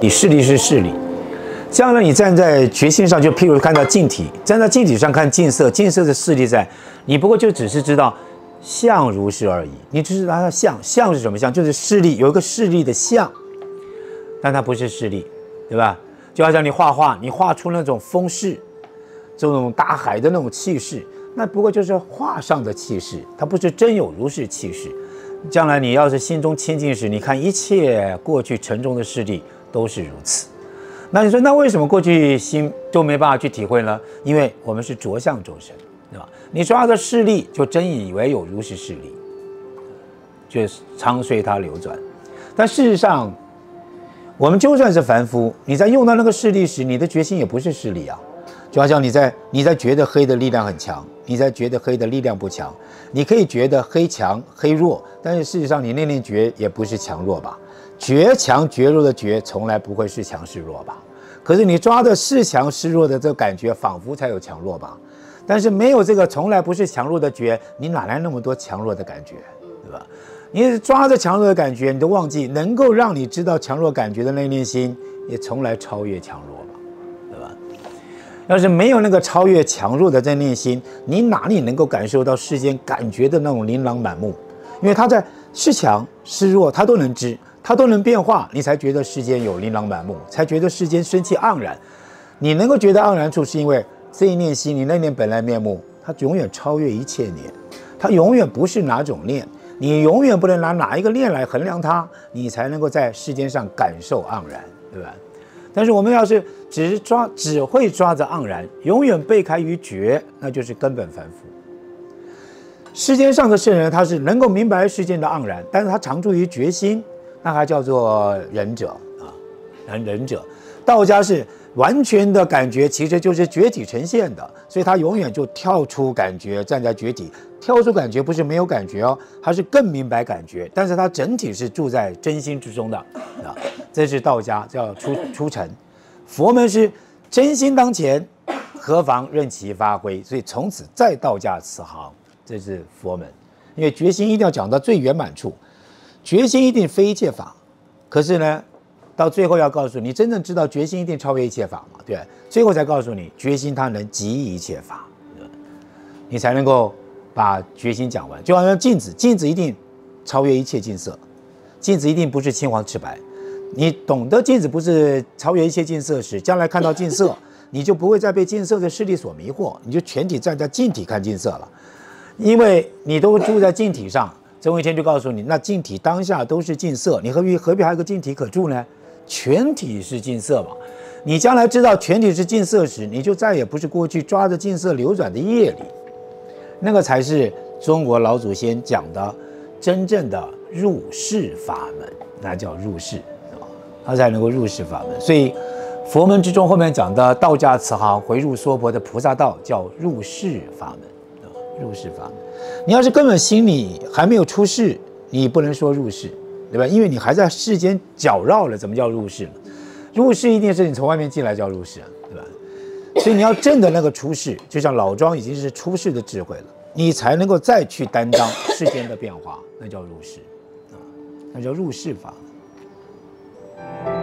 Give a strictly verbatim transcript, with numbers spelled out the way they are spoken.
你势力是势力。将来你站在决心上，就譬如看到镜体，站在镜体上看镜色，镜色的势力在，你不过就只是知道相如是而已。你只是拿它相，相是什么相？就是势力，有一个势力的相，但它不是势力，对吧？就好像你画画，你画出那种风势，这种大海的那种气势，那不过就是画上的气势，它不是真有如是气势。将来你要是心中清净时，你看一切过去尘中的势力都是如此。那你说，那为什么过去心就没办法去体会呢？因为我们是着相周身，对吧？你抓着势力，就真以为有如是势力，就常随它流转。但事实上，我们就算是凡夫，你在用到那个势力时，你的决心也不是势力啊。就好像你在你在觉得黑的力量很强，你在觉得黑的力量不强，你可以觉得黑强黑弱，但是事实上你那念觉也不是强弱吧？觉强觉弱的觉从来不会是强是弱吧？可是你抓的是强是弱的这个感觉，仿佛才有强弱吧？但是没有这个从来不是强弱的觉，你哪来那么多强弱的感觉，对吧？你抓着强弱的感觉，你都忘记能够让你知道强弱感觉的那念心，也从来超越强弱吧，对吧？要是没有那个超越强弱的这念心，你哪里能够感受到世间感觉的那种琳琅满目？因为它在是强是弱，它都能知。它都能变化，你才觉得世间有琳琅满目，才觉得世间生气盎然。你能够觉得盎然处，是因为这一念心，你那念本来面目，它永远超越一切念，它永远不是哪种念，你永远不能拿哪一个念来衡量它，你才能够在世间上感受盎然，对吧？但是我们要是只是抓，只会抓着盎然，永远背开于觉，那就是根本凡夫。世间上的圣人，他是能够明白世间的盎然，但是他常住于觉心。那还叫做仁者啊，仁仁者。道家是完全的感觉，其实就是觉体呈现的，所以他永远就跳出感觉，站在觉体。跳出感觉不是没有感觉哦，他是更明白感觉，但是他整体是住在真心之中的啊。这是道家叫出出尘，佛门是真心当前，何妨任其发挥。所以从此再道家此行，这是佛门，因为决心一定要讲到最圆满处。决心一定非一切法，可是呢，到最后要告诉你，真正知道决心一定超越一切法嘛？对，最后才告诉你，决心它能即一切法，你才能够把决心讲完。就好像镜子，镜子一定超越一切镜色，镜子一定不是青黄赤白。你懂得镜子不是超越一切镜色时，将来看到镜色，你就不会再被镜色的势力所迷惑，你就全体站在镜体看镜色了，因为你都住在镜体上。曾维谦就告诉你，那镜体当下都是镜色，你何必何必还有个镜体可住呢？全体是镜色嘛。你将来知道全体是镜色时，你就再也不是过去抓着镜色流转的业力，那个才是中国老祖先讲的真正的入世法门，那叫入世，他才能够入世法门。所以佛门之中后面讲的道家此行回入娑婆的菩萨道，叫入世法门，入世法门。你要是根本心里还没有出世，你不能说入世，对吧？因为你还在世间搅绕了，怎么叫入世呢？入世一定是你从外面进来叫入世，对吧？所以你要证的那个出世，就像老庄已经是出世的智慧了，你才能够再去担当世间的变化，那叫入世啊，那叫入世法。